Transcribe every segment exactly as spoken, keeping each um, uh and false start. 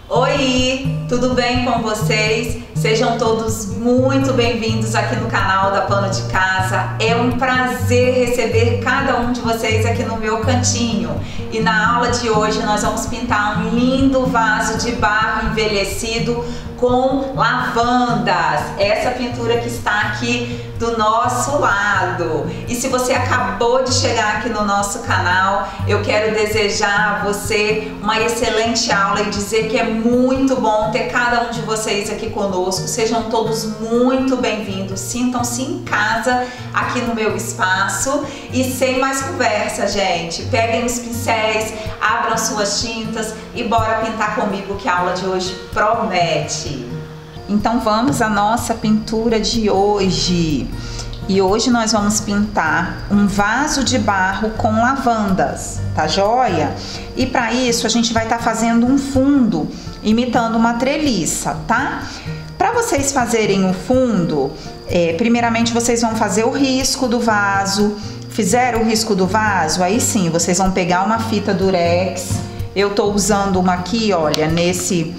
Oi, tudo bem com vocês? Sejam todos muito bem-vindos aqui no canal da Pano de Casa. É um prazer receber cada um de vocês aqui no meu cantinho. E na aula de hoje nós vamos pintar um lindo vaso de barro envelhecido com lavandas. Essa pintura que está aqui do nosso lado. E se você acabou de chegar aqui no nosso canal, eu quero desejar a você uma excelente aula e dizer que é muito bom ter cada um de vocês aqui conosco. Sejam todos muito bem-vindos, sintam-se em casa aqui no meu espaço. E sem mais conversa, gente, peguem os pincéis, abram suas tintas e bora pintar comigo que a aula de hoje promete. Então vamos à nossa pintura de hoje. E hoje nós vamos pintar um vaso de barro com lavandas, tá joia? E para isso a gente vai estar tá fazendo um fundo imitando uma treliça, tá? Para vocês fazerem o fundo, é, primeiramente vocês vão fazer o risco do vaso. Fizeram o risco do vaso? Aí sim, vocês vão pegar uma fita durex. Eu tô usando uma aqui, olha, nesse...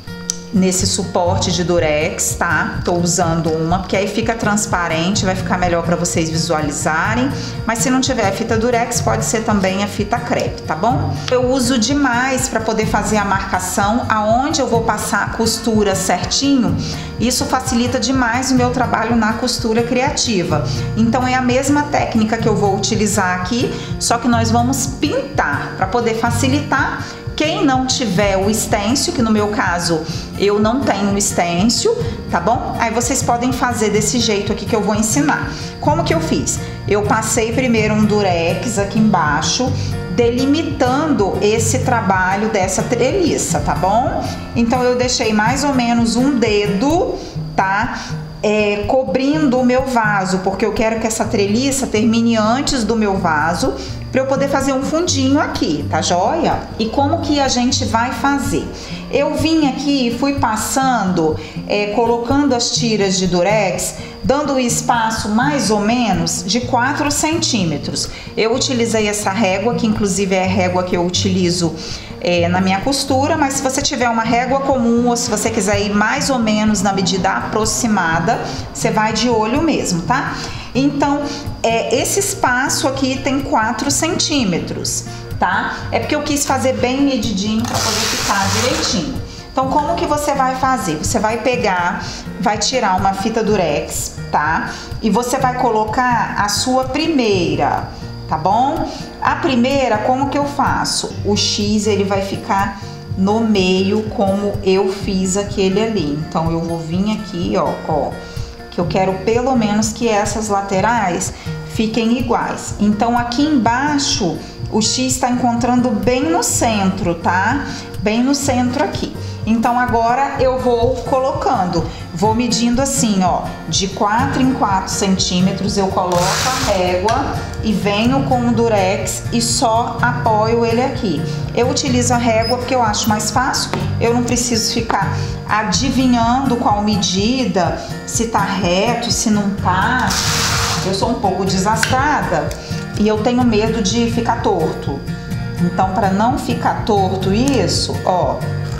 nesse suporte de durex, tá? Tô usando uma, porque aí fica transparente, vai ficar melhor para vocês visualizarem. Mas se não tiver a fita durex, pode ser também a fita crepe, tá bom? Eu uso demais para poder fazer a marcação, aonde eu vou passar a costura certinho. Isso facilita demais o meu trabalho na costura criativa. Então é a mesma técnica que eu vou utilizar aqui, só que nós vamos pintar para poder facilitar. Quem não tiver o stencil, que no meu caso eu não tenho o stencil, tá bom? Aí vocês podem fazer desse jeito aqui que eu vou ensinar. Como que eu fiz? Eu passei primeiro um durex aqui embaixo, delimitando esse trabalho dessa treliça, tá bom? Então eu deixei mais ou menos um dedo, tá? É, cobrindo o meu vaso, porque eu quero que essa treliça termine antes do meu vaso, para eu poder fazer um fundinho aqui, tá joia? E como que a gente vai fazer? Eu vim aqui e fui passando, é, colocando as tiras de durex, dando o espaço mais ou menos de quatro centímetros. Eu utilizei essa régua, que inclusive é a régua que eu utilizo é, na minha costura, mas se você tiver uma régua comum ou se você quiser ir mais ou menos na medida aproximada, você vai de olho mesmo, tá? Então, é, esse espaço aqui tem quatro centímetros, tá? É porque eu quis fazer bem medidinho para poder ficar direitinho. Então, como que você vai fazer? Você vai pegar, vai tirar uma fita durex, tá? E você vai colocar a sua primeira, tá bom? A primeira, como que eu faço? O X, ele vai ficar no meio, como eu fiz aquele ali. Então, eu vou vir aqui, ó, ó. Eu quero pelo menos que essas laterais fiquem iguais. Então aqui embaixo o X está encontrando bem no centro, tá? Bem no centro aqui. Então agora eu vou colocando, vou medindo assim, ó, de quatro em quatro centímetros eu coloco a régua e venho com o durex e só apoio ele aqui. Eu utilizo a régua porque eu acho mais fácil, eu não preciso ficar adivinhando qual medida, se tá reto, se não tá. Eu sou um pouco desastrada e eu tenho medo de ficar torto. Então, para não ficar torto isso, ó,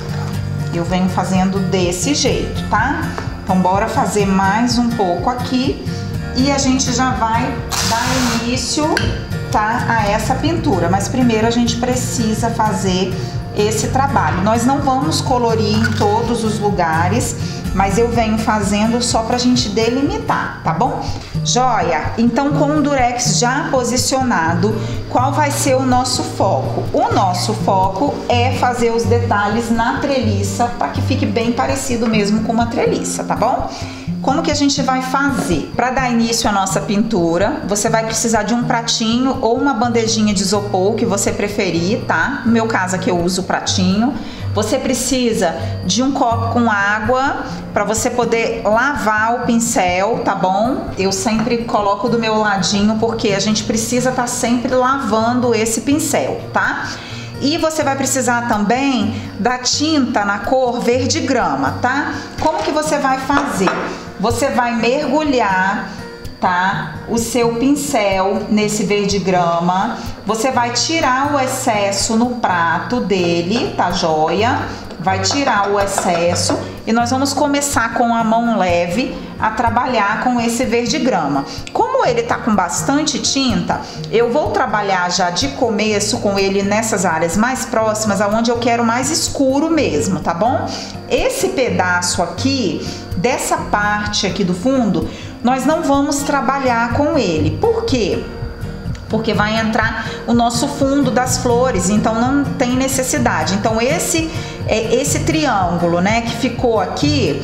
eu venho fazendo desse jeito, tá? Então, bora fazer mais um pouco aqui e a gente já vai dar início, tá, a essa pintura. Mas primeiro a gente precisa fazer esse trabalho. Nós não vamos colorir em todos os lugares, mas eu venho fazendo só pra gente delimitar, tá bom? Joia? Então, com o durex já posicionado, qual vai ser o nosso foco? O nosso foco é fazer os detalhes na treliça, para que fique bem parecido mesmo com uma treliça, tá bom? Como que a gente vai fazer? Para dar início à nossa pintura, você vai precisar de um pratinho ou uma bandejinha de isopor, que você preferir, tá? No meu caso aqui eu uso o pratinho. Você precisa de um copo com água para você poder lavar o pincel, tá bom? Eu sempre coloco do meu ladinho porque a gente precisa estar sempre lavando esse pincel, tá? E você vai precisar também da tinta na cor verde grama, tá? Como que você vai fazer? Você vai mergulhar, tá, o seu pincel nesse verde grama. Você vai tirar o excesso no prato dele, tá joia? vai tirar o excesso e nós vamos começar com a mão leve a trabalhar com esse verde grama. Como ele tá com bastante tinta, eu vou trabalhar já de começo com ele nessas áreas mais próximas, aonde eu quero mais escuro mesmo, tá bom? Esse pedaço aqui, dessa parte aqui do fundo, nós não vamos trabalhar com ele. Por quê? Porque vai entrar o nosso fundo das flores, então não tem necessidade. Então esse é esse triângulo, né, que ficou aqui,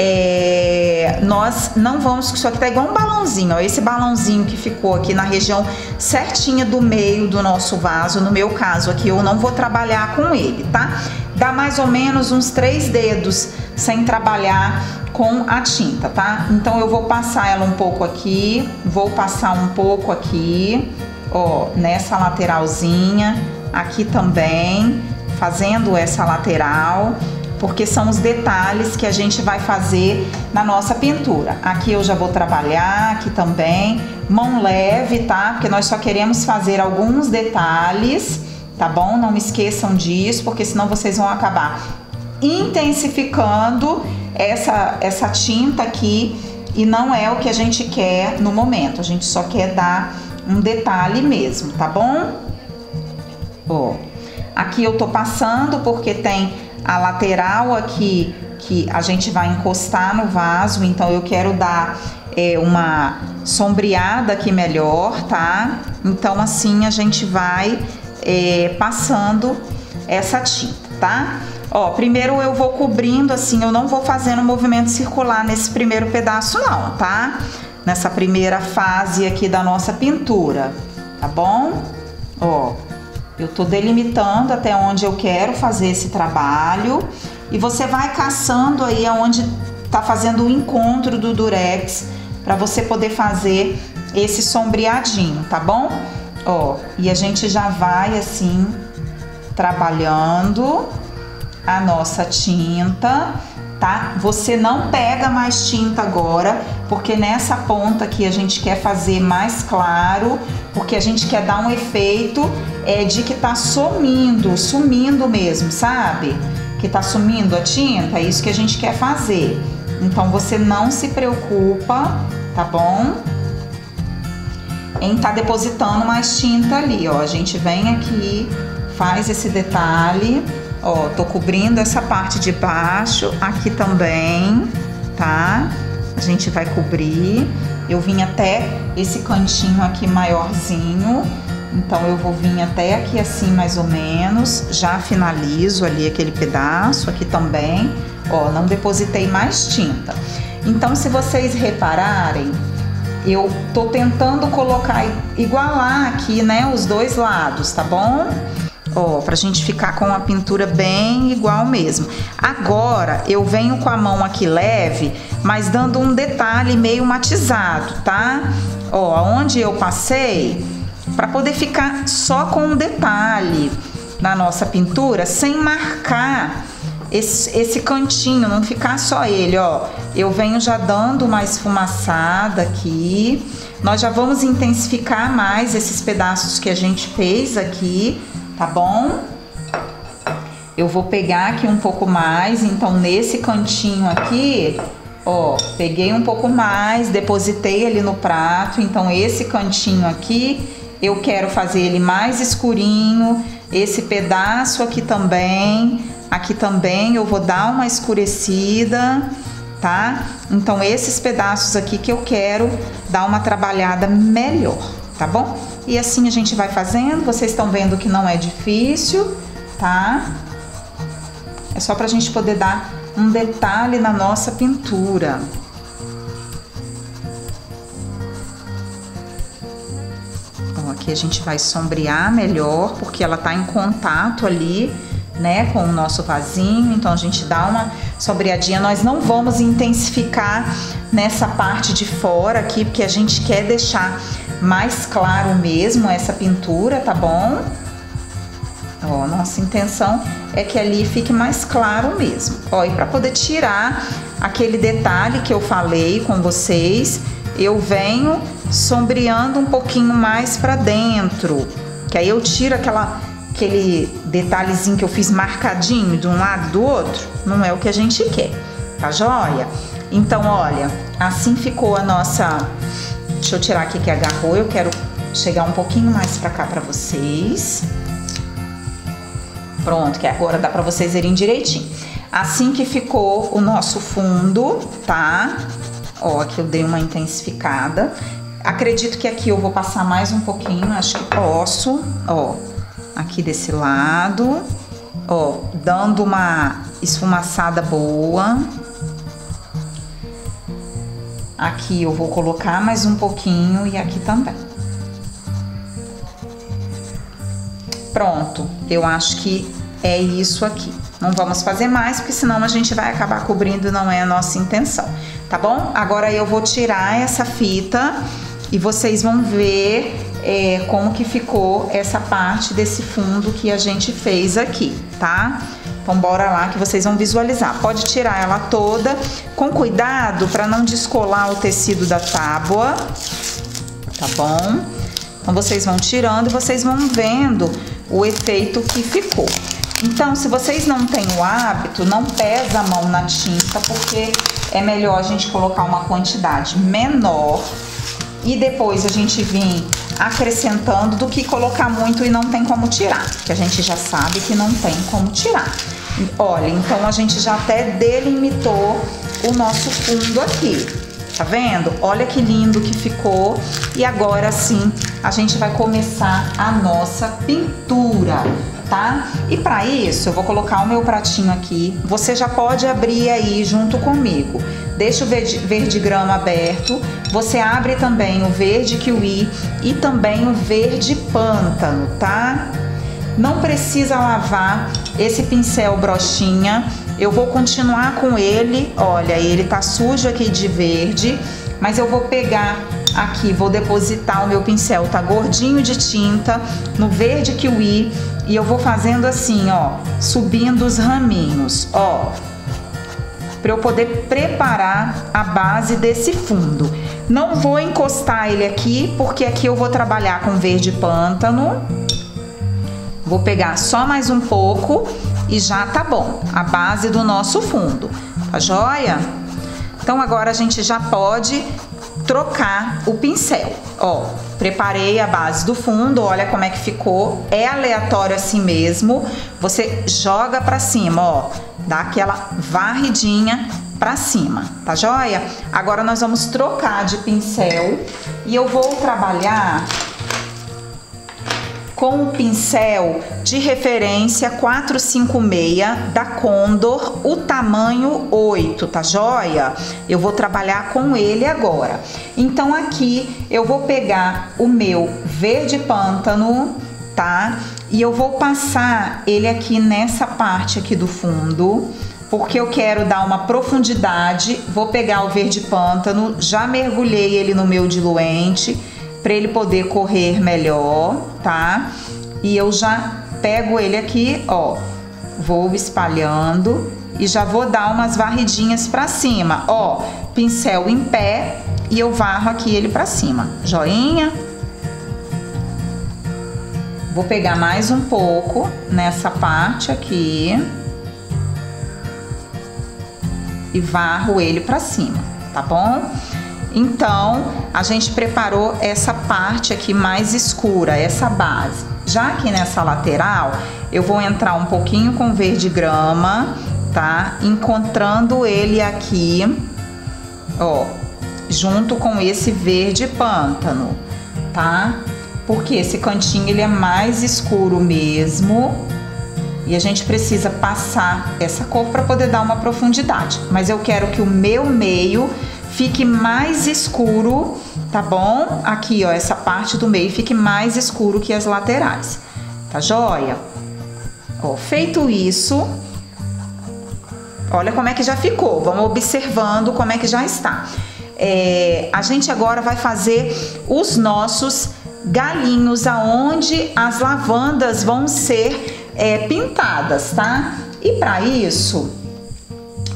é, nós não vamos, isso aqui tá igual um balãozinho, ó, esse balãozinho que ficou aqui na região certinha do meio do nosso vaso, no meu caso aqui eu não vou trabalhar com ele, tá? Dá mais ou menos uns três dedos sem trabalhar com a tinta, tá? Então eu vou passar ela um pouco aqui, vou passar um pouco aqui, ó, nessa lateralzinha, aqui também, fazendo essa lateral, porque são os detalhes que a gente vai fazer na nossa pintura. Aqui eu já vou trabalhar, aqui também, mão leve, tá? Porque nós só queremos fazer alguns detalhes, tá bom? Não me esqueçam disso, porque senão vocês vão acabar intensificando essa, essa tinta aqui e não é o que a gente quer no momento. A gente só quer dar um detalhe mesmo, tá bom? Ó, aqui eu tô passando porque tem a lateral aqui que a gente vai encostar no vaso, então eu quero dar é, uma sombreada aqui melhor, tá? Então assim a gente vai é, passando essa tinta, tá? Ó, primeiro eu vou cobrindo assim, eu não vou fazendo movimento circular nesse primeiro pedaço não, tá? Nessa primeira fase aqui da nossa pintura, tá bom? Ó, eu tô delimitando até onde eu quero fazer esse trabalho e você vai caçando aí aonde tá fazendo o encontro do durex para você poder fazer esse sombreadinho, tá bom? Ó, e a gente já vai assim trabalhando a nossa tinta, tá? Você não pega mais tinta agora, porque nessa ponta aqui a gente quer fazer mais claro, porque a gente quer dar um efeito é, de que tá sumindo, sumindo mesmo, sabe? Que tá sumindo a tinta, é isso que a gente quer fazer. Então você não se preocupa, tá bom? Em tá depositando mais tinta ali, ó. A gente vem aqui, faz esse detalhe. Ó, tô cobrindo essa parte de baixo, aqui também, tá? A gente vai cobrir. Eu vim até esse cantinho aqui maiorzinho, então eu vou vir até aqui assim mais ou menos. Já finalizo ali aquele pedaço, aqui também. Ó, não depositei mais tinta. Então, se vocês repararem, eu tô tentando colocar, igualar aqui, né, os dois lados, tá bom? Ó, pra gente ficar com a pintura bem igual mesmo. Agora, eu venho com a mão aqui leve, mas dando um detalhe meio matizado, tá? Ó, aonde eu passei, pra poder ficar só com um detalhe na nossa pintura, sem marcar esse, esse cantinho, não ficar só ele, ó. Eu venho já dando uma esfumaçada aqui. Nós já vamos intensificar mais esses pedaços que a gente fez aqui, tá bom? Eu vou pegar aqui um pouco mais, então nesse cantinho aqui, ó, peguei um pouco mais, depositei ali no prato, então esse cantinho aqui, eu quero fazer ele mais escurinho, esse pedaço aqui também, aqui também eu vou dar uma escurecida, tá? Então esses pedaços aqui que eu quero dar uma trabalhada melhor, tá bom? E assim a gente vai fazendo, vocês estão vendo que não é difícil, tá? É só pra gente poder dar um detalhe na nossa pintura. Então, aqui a gente vai sombrear melhor, porque ela tá em contato ali, né, com o nosso vasinho, então a gente dá uma sombreadinha. Nós não vamos intensificar nessa parte de fora aqui, porque a gente quer deixar mais claro mesmo essa pintura, tá bom? Ó, nossa intenção é que ali fique mais claro mesmo. Ó, e para poder tirar aquele detalhe que eu falei com vocês, eu venho sombreando um pouquinho mais para dentro, que aí eu tiro aquela aquele detalhezinho que eu fiz marcadinho de um lado e do outro, não é o que a gente quer, tá joia? Então, olha, assim ficou a nossa... Deixa eu tirar aqui que agarrou, eu quero chegar um pouquinho mais pra cá pra vocês. Pronto, que agora dá pra vocês verem direitinho. Assim que ficou o nosso fundo, tá? Ó, aqui eu dei uma intensificada. Acredito que aqui eu vou passar mais um pouquinho, acho que posso, ó. Aqui desse lado, ó, dando uma esfumaçada boa. Aqui eu vou colocar mais um pouquinho e aqui também. Pronto, eu acho que é isso aqui. Não vamos fazer mais, porque senão a gente vai acabar cobrindo e não é a nossa intenção, tá bom? Agora eu vou tirar essa fita e vocês vão ver é, como que ficou essa parte desse fundo que a gente fez aqui, tá? Então bora lá que vocês vão visualizar. Pode tirar ela toda, com cuidado para não descolar o tecido da tábua, tá bom? Então vocês vão tirando e vocês vão vendo o efeito que ficou. Então, se vocês não têm o hábito, não pesa a mão na tinta, porque é melhor a gente colocar uma quantidade menor e depois a gente vir acrescentando do que colocar muito e não tem como tirar, que a gente já sabe que não tem como tirar. Olha, então a gente já até delimitou o nosso fundo aqui, tá vendo? Olha que lindo que ficou. E agora sim, a gente vai começar a nossa pintura, tá? E para isso, eu vou colocar o meu pratinho aqui. Você já pode abrir aí junto comigo. Deixa o verde, verde grama aberto. Você abre também o verde kiwi e também o verde pântano, tá? Não precisa lavar esse pincel brochinha. Eu vou continuar com ele. Olha, ele tá sujo aqui de verde, mas eu vou pegar aqui, vou depositar o meu pincel, tá gordinho de tinta, no verde kiwi. E eu vou fazendo assim, ó, subindo os raminhos, ó, para eu poder preparar a base desse fundo. Não vou encostar ele aqui, porque aqui eu vou trabalhar com verde pântano. Vou pegar só mais um pouco e já tá bom, a base do nosso fundo, tá joia? Então agora a gente já pode trocar o pincel, ó. Preparei a base do fundo, olha como é que ficou. É aleatório assim mesmo. Você joga pra cima, ó. Dá aquela varridinha pra cima, tá joia? Agora nós vamos trocar de pincel e eu vou trabalhar com o pincel de referência quatro cinco seis da Condor, o tamanho oito, tá joia? Eu vou trabalhar com ele agora. Então aqui eu vou pegar o meu verde pântano, tá? E eu vou passar ele aqui nessa parte aqui do fundo, porque eu quero dar uma profundidade. Vou pegar o verde pântano, já mergulhei ele no meu diluente, para ele poder correr melhor, tá? E eu já pego ele aqui, ó, vou espalhando e já vou dar umas varridinhas pra cima, ó, pincel em pé e eu varro aqui ele pra cima, joinha? Vou pegar mais um pouco nessa parte aqui e varro ele pra cima, tá bom? Então, a gente preparou essa parte aqui mais escura, essa base. Já aqui nessa lateral, eu vou entrar um pouquinho com verde grama, tá? Encontrando ele aqui, ó, junto com esse verde pântano, tá? Porque esse cantinho, ele é mais escuro mesmo. E a gente precisa passar essa cor para poder dar uma profundidade. Mas eu quero que o meu meio fique mais escuro, tá bom? Aqui, ó, essa parte do meio fique mais escuro que as laterais, tá joia? Ó, feito isso, olha como é que já ficou. Vamos observando como é que já está. É, a gente agora vai fazer os nossos galinhos, aonde as lavandas vão ser é, pintadas, tá? E para isso,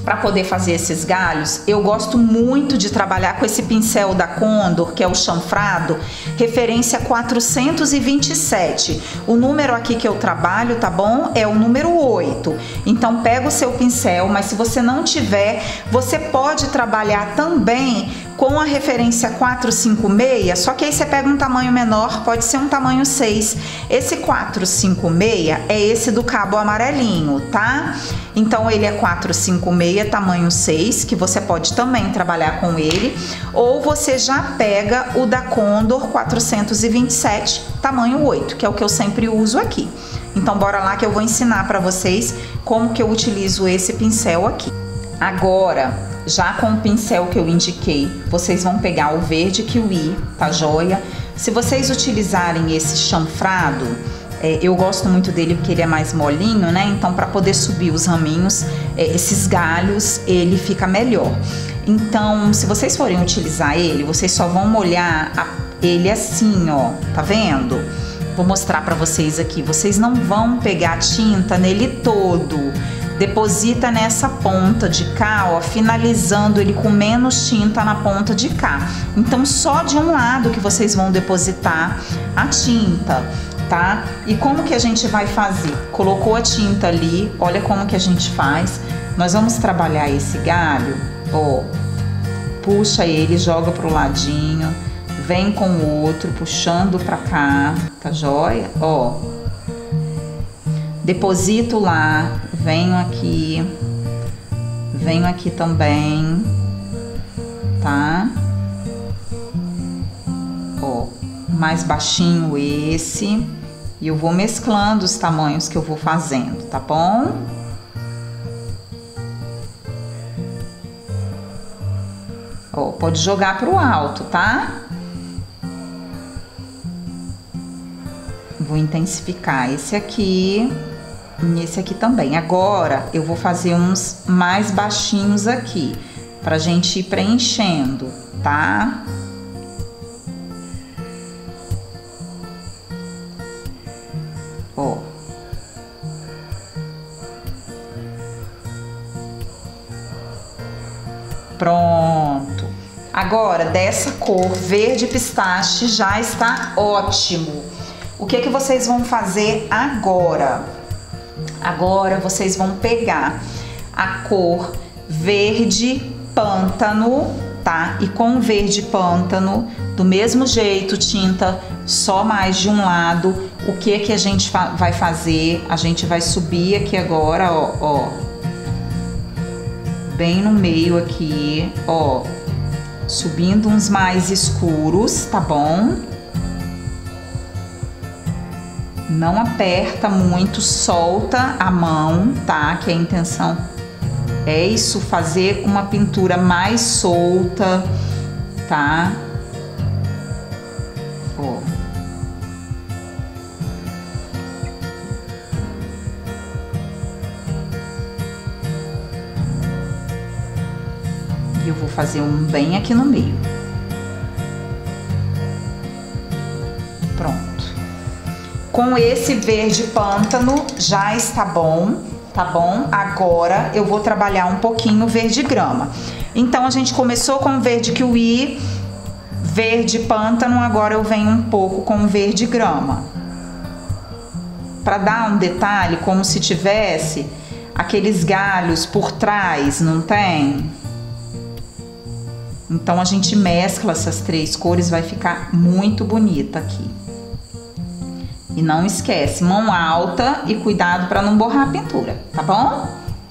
para poder fazer esses galhos, eu gosto muito de trabalhar com esse pincel da Condor, que é o chanfrado, referência quatrocentos e vinte e sete. O número aqui que eu trabalho, tá bom? É o número oito. Então pega o seu pincel, mas se você não tiver, você pode trabalhar também com a referência quatrocentos e cinquenta e seis, só que aí você pega um tamanho menor, pode ser um tamanho seis. Esse quatrocentos e cinquenta e seis é esse do cabo amarelinho, tá? Então ele é quatrocentos e cinquenta e seis, tamanho seis, que você pode também trabalhar com ele, ou você já pega o da Condor quatrocentos e vinte e sete, tamanho oito, que é o que eu sempre uso aqui. Então bora lá que eu vou ensinar para vocês como que eu utilizo esse pincel aqui. Agora, já com o pincel que eu indiquei, vocês vão pegar o verde kiwi, tá joia? Se vocês utilizarem esse chanfrado, é, eu gosto muito dele porque ele é mais molinho, né? Então, para poder subir os raminhos, é, esses galhos, ele fica melhor. Então, se vocês forem utilizar ele, vocês só vão molhar a, ele assim, ó, tá vendo? Vou mostrar para vocês aqui. Vocês não vão pegar tinta nele todo. Deposita nessa ponta de cá, ó, finalizando ele com menos tinta na ponta de cá. Então, só de um lado que vocês vão depositar a tinta, tá? E como que a gente vai fazer? Colocou a tinta ali, olha como que a gente faz. Nós vamos trabalhar esse galho, ó, puxa ele, joga pro ladinho, vem com o outro, puxando pra cá, tá joia? Ó, deposito lá, venho aqui, venho aqui também, tá? Ó, mais baixinho esse, e eu vou mesclando os tamanhos que eu vou fazendo, tá bom? Ó, pode jogar pro alto, tá? Vou intensificar esse aqui. Nesse aqui também. Agora eu vou fazer uns mais baixinhos aqui, pra gente ir preenchendo, tá? Ó. Pronto. Agora, dessa cor verde pistache já está ótimo. O que que vocês vão fazer agora? Agora vocês vão pegar a cor verde pântano, tá? E com verde pântano, do mesmo jeito, tinta só mais de um lado. O que que a gente fa- vai fazer? A gente vai subir aqui agora, ó, ó. Bem no meio aqui, ó. Subindo uns mais escuros, tá bom? Não aperta muito, solta a mão, tá? Que a intenção é isso, fazer uma pintura mais solta, tá? Ó. E eu vou fazer um bem aqui no meio. Pronto. Com esse verde pântano já está bom, tá bom? Agora eu vou trabalhar um pouquinho verde grama. Então a gente começou com verde kiwi, verde pântano, agora eu venho um pouco com verde grama. Para dar um detalhe, como se tivesse aqueles galhos por trás, não tem? Então a gente mescla essas três cores, vai ficar muito bonita aqui. E não esquece, mão alta e cuidado para não borrar a pintura, tá bom?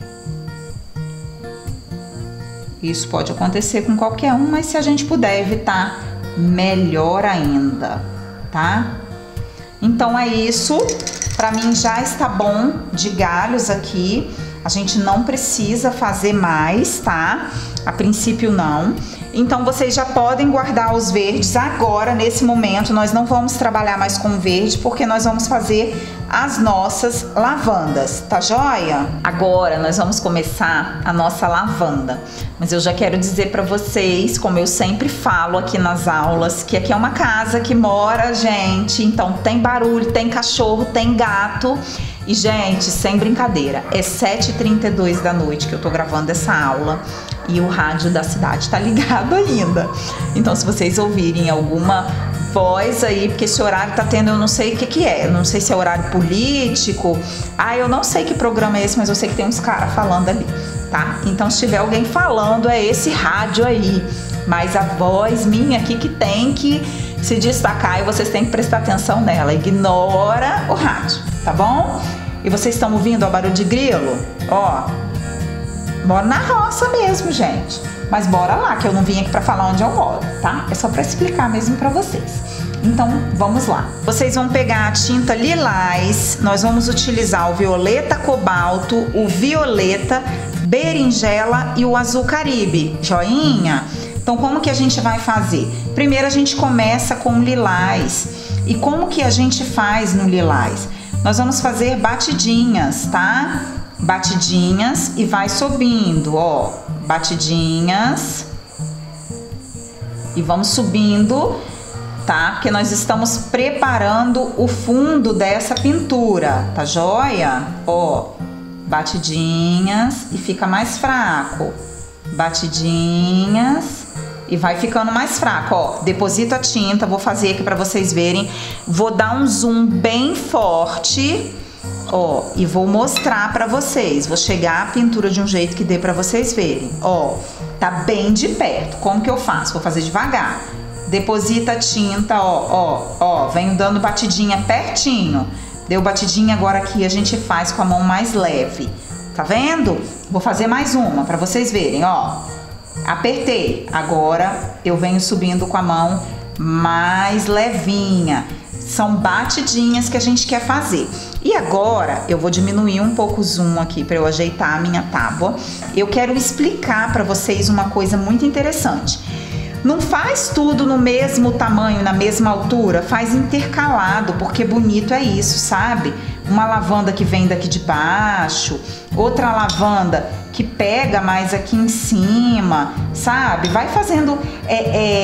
Isso pode acontecer com qualquer um, mas se a gente puder evitar, melhor ainda, tá? Então é isso, para mim já está bom de galhos aqui. A gente não precisa fazer mais, tá? A princípio não. Então vocês já podem guardar os verdes agora, nesse momento. Nós não vamos trabalhar mais com verde, porque nós vamos fazer as nossas lavandas, tá joia? Agora nós vamos começar a nossa lavanda. Mas eu já quero dizer para vocês, como eu sempre falo aqui nas aulas, que aqui é uma casa que mora gente, então tem barulho, tem cachorro, tem gato. E, gente, sem brincadeira, é sete e trinta e dois da noite que eu tô gravando essa aula e o rádio da cidade tá ligado ainda. Então, se vocês ouvirem alguma voz aí, porque esse horário tá tendo, eu não sei o que que é, eu não sei se é horário político, ah, eu não sei que programa é esse, mas eu sei que tem uns caras falando ali, tá? Então, se tiver alguém falando, é esse rádio aí, mas a voz minha aqui que tem que se destacar e vocês têm que prestar atenção nela, ignora o rádio, tá bom? E vocês estão ouvindo o barulho de grilo? Ó, moro na roça mesmo, gente. Mas bora lá, que eu não vim aqui pra falar onde eu moro, tá? É só pra explicar mesmo pra vocês. Então, vamos lá. Vocês vão pegar a tinta lilás, nós vamos utilizar o violeta cobalto, o violeta, berinjela e o azul caribe. Joinha? Então, como que a gente vai fazer? Primeiro, a gente começa com o lilás. E como que a gente faz no lilás? Nós vamos fazer batidinhas, tá? Batidinhas e vai subindo, ó. Batidinhas. E vamos subindo, tá? Porque nós estamos preparando o fundo dessa pintura, tá joia? Ó, batidinhas e fica mais fraco. Batidinhas e vai ficando mais fraco, ó. Deposito a tinta, vou fazer aqui pra vocês verem. Vou dar um zoom bem forte, ó, e vou mostrar pra vocês. Vou chegar a pintura de um jeito que dê pra vocês verem, ó. Tá bem de perto. Como que eu faço? Vou fazer devagar. Deposita a tinta, ó, ó, ó. Venho dando batidinha pertinho. Deu batidinha, agora aqui a gente faz com a mão mais leve. Tá vendo? Vou fazer mais uma pra vocês verem, ó. Apertei. Agora eu venho subindo com a mão mais levinha. São batidinhas que a gente quer fazer. E agora eu vou diminuir um pouco o zoom aqui para eu ajeitar a minha tábua. Eu quero explicar para vocês uma coisa muito interessante. Não faz tudo no mesmo tamanho, na mesma altura, faz intercalado, porque bonito é isso, sabe? Uma lavanda que vem daqui de baixo, outra lavanda que pega mais aqui em cima, sabe? Vai fazendo é,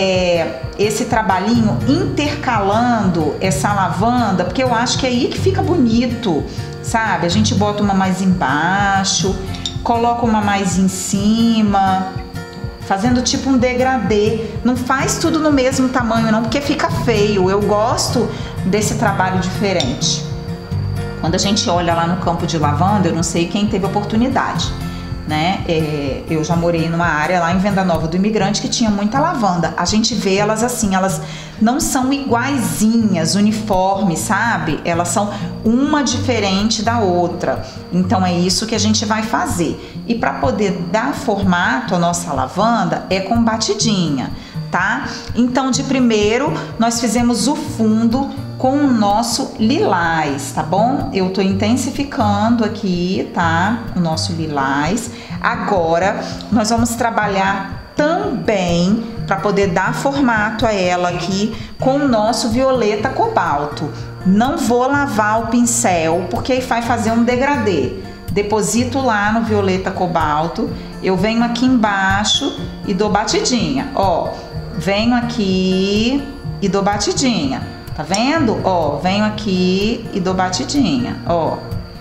é, esse trabalhinho, intercalando essa lavanda, porque eu acho que é aí que fica bonito, sabe? A gente bota uma mais embaixo, coloca uma mais em cima, fazendo tipo um degradê. Não faz tudo no mesmo tamanho não, porque fica feio. Eu gosto desse trabalho diferente. Quando a gente olha lá no campo de lavanda, eu não sei quem teve oportunidade, né? É, eu já morei numa área lá em Venda Nova do Imigrante que tinha muita lavanda. A gente vê elas assim, elas não são iguaizinhas, uniformes, sabe? Elas são uma diferente da outra. Então é isso que a gente vai fazer. E para poder dar formato à nossa lavanda é com batidinha, tá? Então de primeiro nós fizemos o fundo com o nosso lilás, tá bom? Eu tô intensificando aqui, tá? O nosso lilás. Agora, nós vamos trabalhar também, para poder dar formato a ela aqui, com o nosso violeta cobalto. Não vou lavar o pincel, porque aí vai fazer um degradê. Deposito lá no violeta cobalto, eu venho aqui embaixo e dou batidinha, ó. Venho aqui e dou batidinha. Tá vendo? Ó, venho aqui e dou batidinha, ó.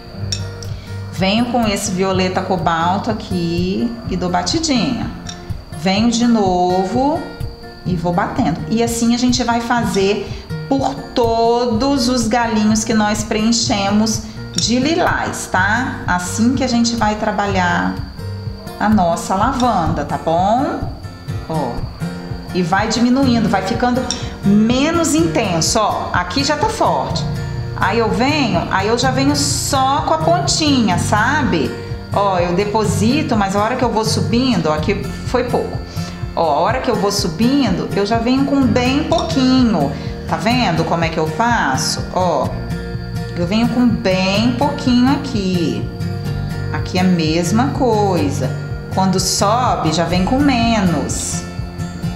Venho com esse violeta cobalto aqui e dou batidinha. Venho de novo e vou batendo. E assim a gente vai fazer por todos os galinhos que nós preenchemos de lilás, tá? Assim que a gente vai trabalhar a nossa lavanda, tá bom? Ó. E vai diminuindo, vai ficando menos intenso, ó. Aqui já tá forte. Aí eu venho, aí eu já venho só com a pontinha, sabe? Ó, eu deposito, mas a hora que eu vou subindo, ó, aqui foi pouco. Ó, a hora que eu vou subindo, eu já venho com bem pouquinho. Tá vendo como é que eu faço? Ó, eu venho com bem pouquinho aqui. Aqui é a mesma coisa. Quando sobe, já vem com menos.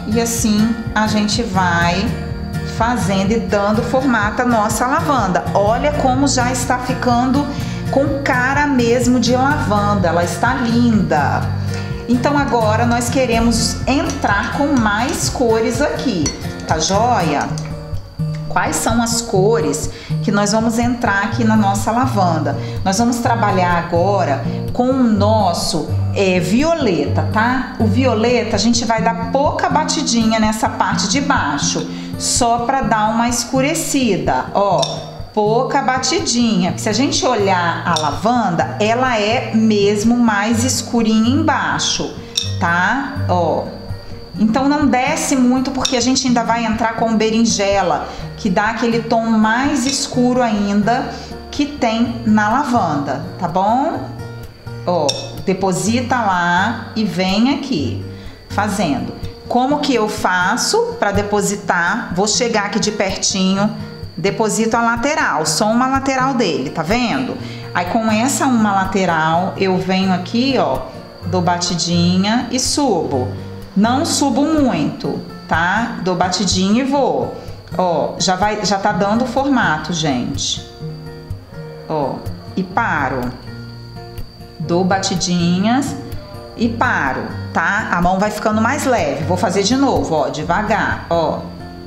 e assim a gente vai fazendo e dando formato à nossa lavanda. Olha como já está ficando com cara mesmo de lavanda, ela está linda. Então agora nós queremos entrar com mais cores aqui, tá joia? Quais são as cores que nós vamos entrar aqui na nossa lavanda? Nós vamos trabalhar agora com o nosso é, violeta, tá? O violeta a gente vai dar pouca batidinha nessa parte de baixo, só para dar uma escurecida, ó, pouca batidinha. Se a gente olhar a lavanda, ela é mesmo mais escurinha embaixo, tá? Ó. Então não desce muito porque a gente ainda vai entrar com berinjela, que dá aquele tom mais escuro ainda que tem na lavanda, tá bom? Ó, deposita lá e vem aqui fazendo. Como que eu faço para depositar? Vou chegar aqui de pertinho, deposito a lateral, só uma lateral dele, tá vendo? Aí com essa uma lateral eu venho aqui, ó, dou batidinha e subo. Não subo muito, tá? Dou batidinha e vou. Ó, já vai, já tá dando o formato, gente. Ó, e paro. Dou batidinhas e paro, tá? A mão vai ficando mais leve. Vou fazer de novo, ó, devagar, ó.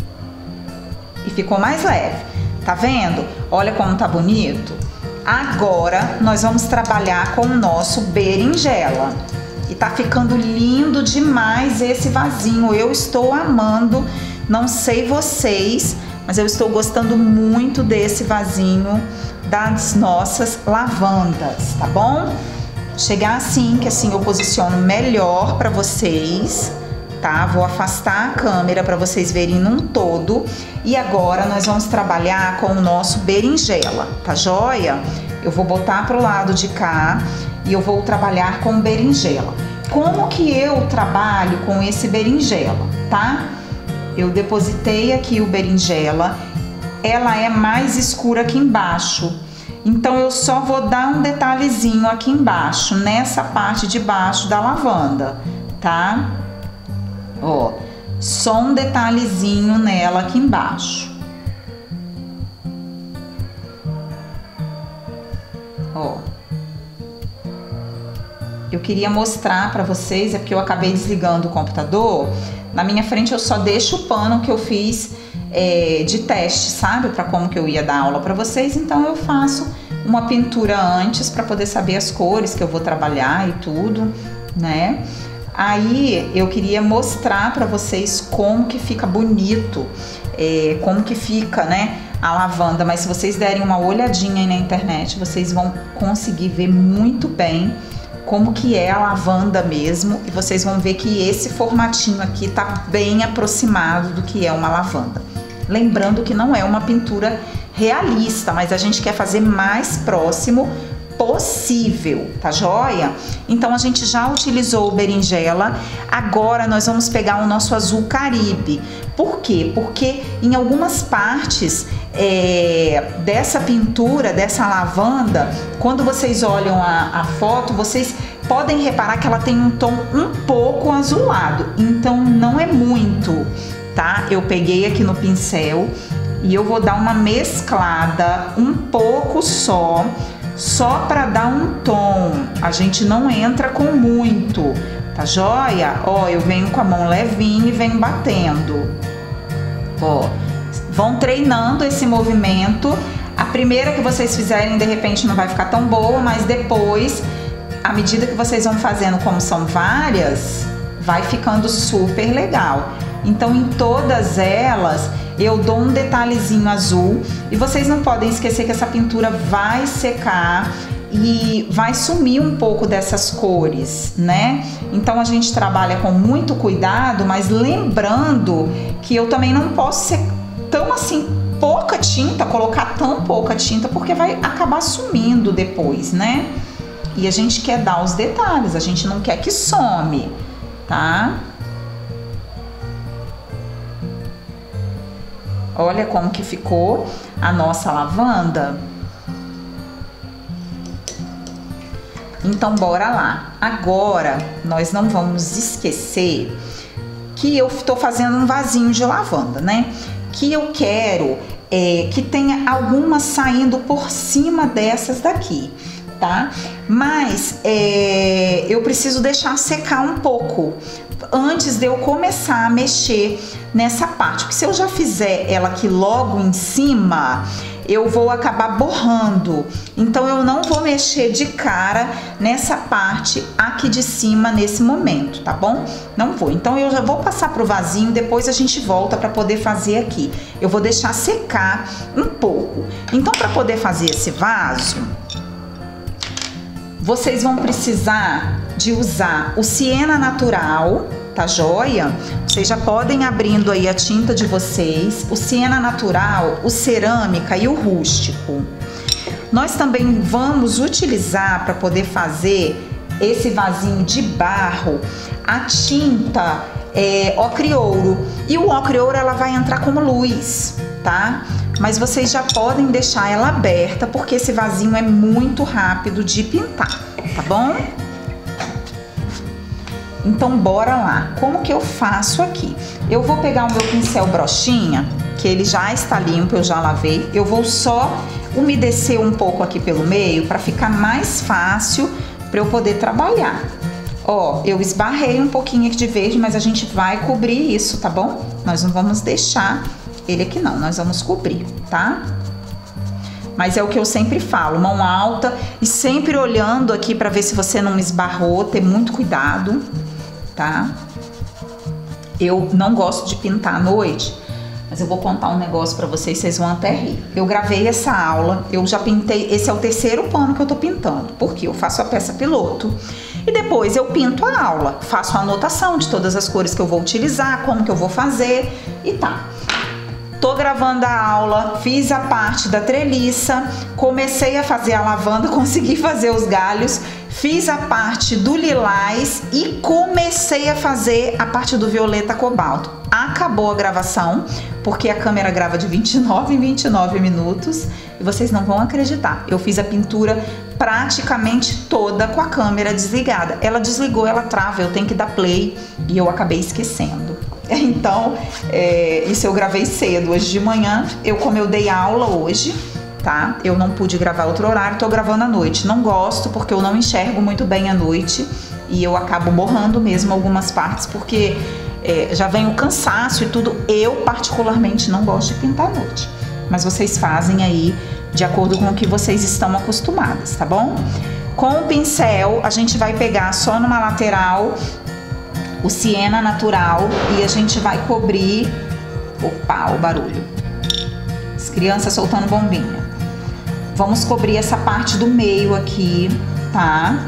E ficou mais leve. Tá vendo? Olha como tá bonito. Agora nós vamos trabalhar com o nosso berinjela. E tá ficando lindo demais esse vasinho. Eu estou amando. Não sei vocês, mas eu estou gostando muito desse vasinho das nossas lavandas, tá bom? Chegar assim, que assim eu posiciono melhor para vocês, tá? Vou afastar a câmera para vocês verem num todo. E agora nós vamos trabalhar com o nosso berinjela, tá joia? Eu vou botar pro lado de cá e eu vou trabalhar com berinjela. Como que eu trabalho com esse berinjela, tá? Eu depositei aqui o berinjela, ela é mais escura aqui embaixo. Então eu só vou dar um detalhezinho aqui embaixo, nessa parte de baixo da lavanda, tá? Ó, só um detalhezinho nela aqui embaixo. Ó. Eu queria mostrar pra vocês, é porque eu acabei desligando o computador. Na minha frente eu só deixo o pano que eu fiz é, de teste, sabe? Pra como que eu ia dar aula pra vocês. Então eu faço uma pintura antes pra poder saber as cores que eu vou trabalhar e tudo, né? Aí eu queria mostrar pra vocês como que fica bonito, é, como que fica, né, a lavanda. Mas se vocês derem uma olhadinha aí na internet, vocês vão conseguir ver muito bem como que é a lavanda mesmo, e vocês vão ver que esse formatinho aqui tá bem aproximado do que é uma lavanda. Lembrando que não é uma pintura realista, mas a gente quer fazer mais próximo possível, tá joia? Então a gente já utilizou o berinjela, agora nós vamos pegar o nosso azul caribe. Por quê? Porque em algumas partes é, dessa pintura, dessa lavanda, quando vocês olham a, a foto, vocês podem reparar que ela tem um tom um pouco azulado, então não é muito, tá? Eu peguei aqui no pincel e eu vou dar uma mesclada um pouco só, só para dar um tom. A gente não entra com muito, tá joia? Ó, eu venho com a mão levinha e venho batendo. Ó, vão treinando esse movimento. A primeira que vocês fizerem, de repente, não vai ficar tão boa, mas depois, à medida que vocês vão fazendo, como são várias, vai ficando super legal. Então, em todas elas, eu dou um detalhezinho azul. E vocês não podem esquecer que essa pintura vai secar e vai sumir um pouco dessas cores, né? Então, a gente trabalha com muito cuidado, mas lembrando que eu também não posso ser tão assim, pouca tinta, colocar tão pouca tinta, porque vai acabar sumindo depois, né? E a gente quer dar os detalhes, a gente não quer que some, tá? Olha como que ficou a nossa lavanda. Então, bora lá. Agora, nós não vamos esquecer que eu tô fazendo um vasinho de lavanda, né? Que eu quero é, que tenha algumas saindo por cima dessas daqui, tá? Mas é, eu preciso deixar secar um pouco antes de eu começar a mexer nessa parte, porque se eu já fizer ela aqui logo em cima, eu vou acabar borrando, então eu não vou mexer de cara nessa parte aqui de cima nesse momento, tá bom? Não vou, então eu já vou passar pro vasinho, depois a gente volta para poder fazer aqui. Eu vou deixar secar um pouco. Então, para poder fazer esse vaso, vocês vão precisar de usar o siena natural, tá joia? Vocês já podem abrindo aí a tinta de vocês, o siena natural, o cerâmica e o rústico. Nós também vamos utilizar para poder fazer esse vasinho de barro, a tinta é, ocre ouro. E o ocre ouro ela vai entrar como luz, tá? Mas vocês já podem deixar ela aberta, porque esse vasinho é muito rápido de pintar, tá bom? Então, bora lá. Como que eu faço aqui? Eu vou pegar o meu pincel brochinha, que ele já está limpo, eu já lavei. Eu vou só umedecer um pouco aqui pelo meio, para ficar mais fácil para eu poder trabalhar. Ó, eu esbarrei um pouquinho aqui de verde, mas a gente vai cobrir isso, tá bom? Nós não vamos deixar ele aqui não, nós vamos cobrir, tá? Mas é o que eu sempre falo, mão alta e sempre olhando aqui para ver se você não esbarrou, ter muito cuidado, tá? Eu não gosto de pintar à noite, mas eu vou contar um negócio para vocês, vocês vão até rir. Eu gravei essa aula, eu já pintei, esse é o terceiro pano que eu tô pintando, porque eu faço a peça piloto e depois eu pinto a aula, faço a anotação de todas as cores que eu vou utilizar, como que eu vou fazer e tá. Tô gravando a aula, fiz a parte da treliça, comecei a fazer a lavanda, consegui fazer os galhos, fiz a parte do lilás e comecei a fazer a parte do violeta cobalto. Acabou a gravação, porque a câmera grava de vinte e nove em vinte e nove minutos e vocês não vão acreditar. Eu fiz a pintura praticamente toda com a câmera desligada. Ela desligou, ela trava, eu tenho que dar play e eu acabei esquecendo. Então, é, isso eu gravei cedo, hoje de manhã, eu como eu dei aula hoje, tá? Eu não pude gravar outro horário, tô gravando à noite. Não gosto porque eu não enxergo muito bem à noite e eu acabo borrando mesmo algumas partes porque é, já vem o cansaço e tudo. Eu particularmente não gosto de pintar à noite, mas vocês fazem aí de acordo com o que vocês estão acostumadas, tá bom? Com o pincel, a gente vai pegar só numa lateral o siena natural e a gente vai cobrir. Opa, o barulho. As crianças soltando bombinha. Vamos cobrir essa parte do meio aqui, tá?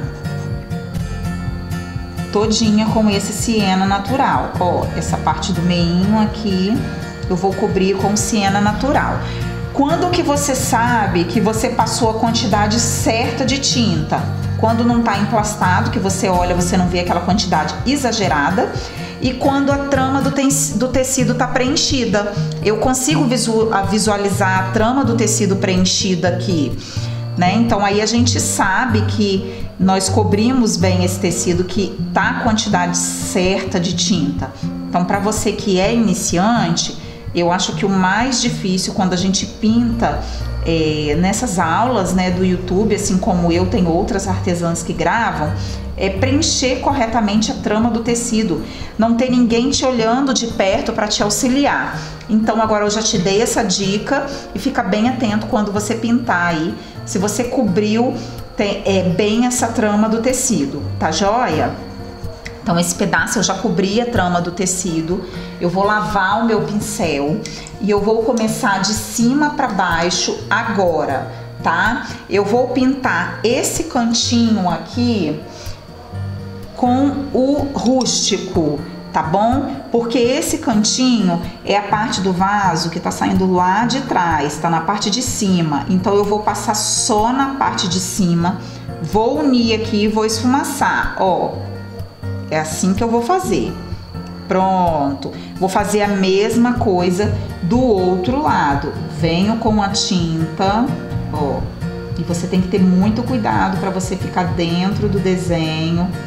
Todinha com esse siena natural. Ó, essa parte do meinho aqui eu vou cobrir com siena natural. Quando que você sabe que você passou a quantidade certa de tinta? Quando não tá emplastado, que você olha, você não vê aquela quantidade exagerada. E quando a trama do, te do tecido tá preenchida. Eu consigo visu visualizar a trama do tecido preenchida aqui, né? Então aí a gente sabe que nós cobrimos bem esse tecido, que tá a quantidade certa de tinta. Então, para você que é iniciante, eu acho que o mais difícil quando a gente pinta é, nessas aulas, né, do YouTube, assim como eu, tem outras artesãs que gravam, é preencher corretamente a trama do tecido. Não tem ninguém te olhando de perto para te auxiliar. Então agora eu já te dei essa dica e fica bem atento quando você pintar aí, se você cobriu tem, é, bem essa trama do tecido, tá joia? Então esse pedaço eu já cobri a trama do tecido, eu vou lavar o meu pincel e eu vou começar de cima para baixo agora, tá? Eu vou pintar esse cantinho aqui com o rústico, tá bom? Porque esse cantinho é a parte do vaso que tá saindo lá de trás, tá na parte de cima. Então eu vou passar só na parte de cima, vou unir aqui e vou esfumaçar, ó. É assim que eu vou fazer. Pronto. Vou fazer a mesma coisa do outro lado. Venho com a tinta, ó. E você tem que ter muito cuidado para você ficar dentro do desenho,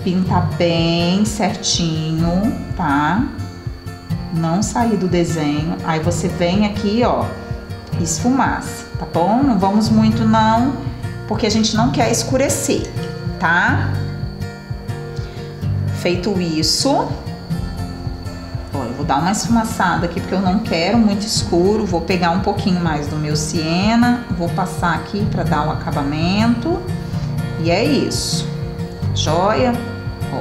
pintar bem certinho, tá? Não sair do desenho. Aí você vem aqui, ó, esfumaça, tá bom? Não vamos muito não, porque a gente não quer escurecer, tá? Feito isso, ó, eu vou dar uma esfumaçada aqui porque eu não quero muito escuro. Vou pegar um pouquinho mais do meu siena, vou passar aqui para dar um acabamento. E é isso, joia? Ó.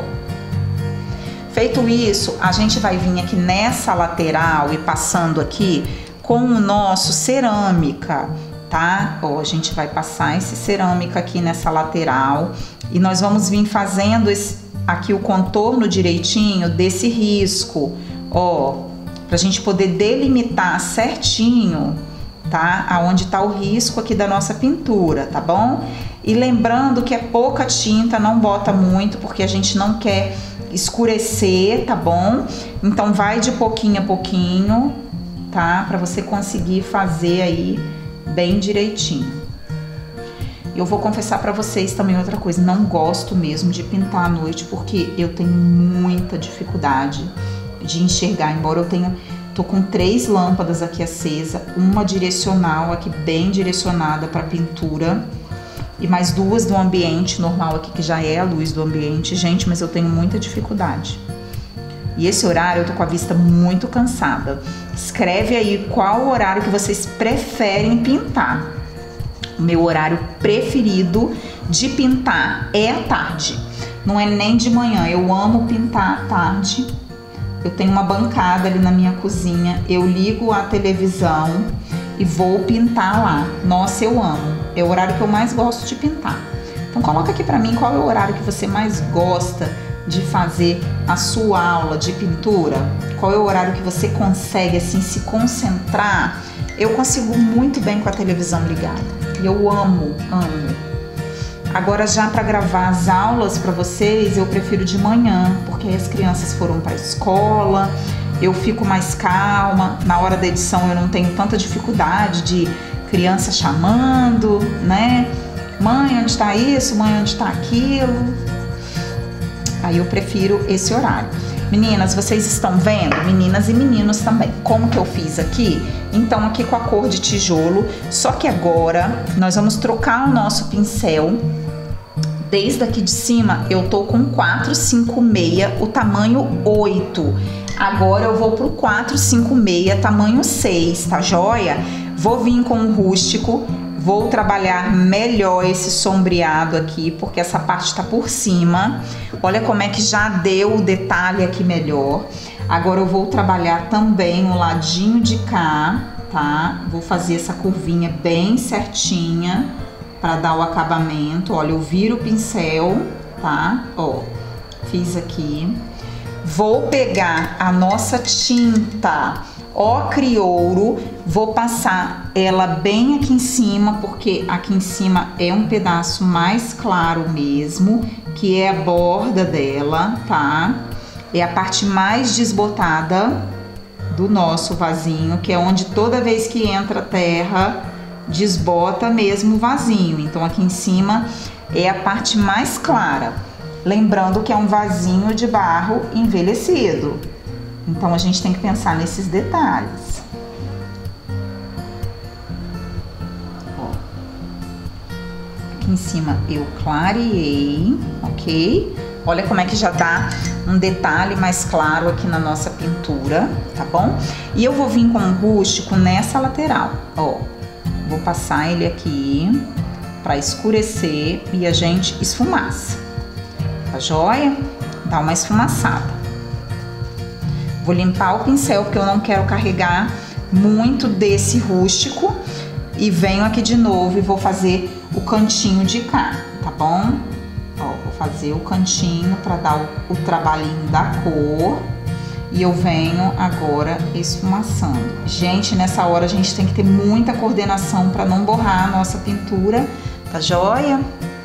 Feito isso, a gente vai vir aqui nessa lateral e passando aqui com o nosso cerâmica, tá? Ó, a gente vai passar esse cerâmica aqui nessa lateral e nós vamos vir fazendo esse, aqui o contorno direitinho desse risco, ó, pra gente poder delimitar certinho, tá? Aonde tá o risco aqui da nossa pintura, tá bom? E lembrando que é pouca tinta, não bota muito, porque a gente não quer escurecer, tá bom? Então vai de pouquinho a pouquinho, tá? Pra você conseguir fazer aí bem direitinho. Eu vou confessar pra vocês também outra coisa, não gosto mesmo de pintar à noite, porque eu tenho muita dificuldade de enxergar, embora eu tenha... Tô com três lâmpadas aqui acesa, uma direcional aqui bem direcionada para pintura e mais duas do ambiente normal aqui, que já é a luz do ambiente. Gente, mas eu tenho muita dificuldade. E esse horário eu tô com a vista muito cansada. Escreve aí qual o horário que vocês preferem pintar. O meu horário preferido de pintar é à tarde. Não é nem de manhã, eu amo pintar à tarde. Eu tenho uma bancada ali na minha cozinha, eu ligo a televisão e vou pintar lá. Nossa, eu amo. É o horário que eu mais gosto de pintar. Então coloca aqui pra mim qual é o horário que você mais gosta de fazer a sua aula de pintura. Qual é o horário que você consegue assim se concentrar? Eu consigo muito bem com a televisão ligada. Eu amo, amo. Agora já para gravar as aulas para vocês, eu prefiro de manhã, porque as crianças foram para a escola, eu fico mais calma, na hora da edição eu não tenho tanta dificuldade de criança chamando, né? Mãe, onde está isso? Mãe, onde está aquilo? Aí eu prefiro esse horário. Meninas, vocês estão vendo? Meninas e meninos também. Como que eu fiz aqui? Então aqui com a cor de tijolo, só que agora nós vamos trocar o nosso pincel. Desde aqui de cima eu tô com quatro cinco seis, o tamanho oito. Agora eu vou pro quatro cinco seis, tamanho seis, tá joia? Vou vir com o rústico, vou trabalhar melhor esse sombreado aqui, porque essa parte tá por cima. Olha como é que já deu o detalhe aqui melhor. Agora eu vou trabalhar também o ladinho de cá, tá? Vou fazer essa curvinha bem certinha para dar o acabamento. Olha, eu viro o pincel, tá? Ó, fiz aqui. Vou pegar a nossa tinta ocre ouro, vou passar ela bem aqui em cima, porque aqui em cima é um pedaço mais claro mesmo, que é a borda dela, tá? É a parte mais desbotada do nosso vasinho, que é onde toda vez que entra terra, desbota mesmo o vasinho. Então aqui em cima é a parte mais clara. Lembrando que é um vasinho de barro envelhecido. Então a gente tem que pensar nesses detalhes. Ó. Aqui em cima eu clareei, ok? Olha como é que já dá um detalhe mais claro aqui na nossa pintura, tá bom? E eu vou vir com um rústico nessa lateral, ó. Vou passar ele aqui pra escurecer e a gente esfumaça. Tá joia? Dá uma esfumaçada. Vou limpar o pincel porque eu não quero carregar muito desse rústico. E venho aqui de novo e vou fazer o cantinho de cá, tá bom? Ó, vou fazer o cantinho para dar o, o trabalhinho da cor. E eu venho agora esfumaçando. Gente, nessa hora a gente tem que ter muita coordenação para não borrar a nossa pintura, tá joia?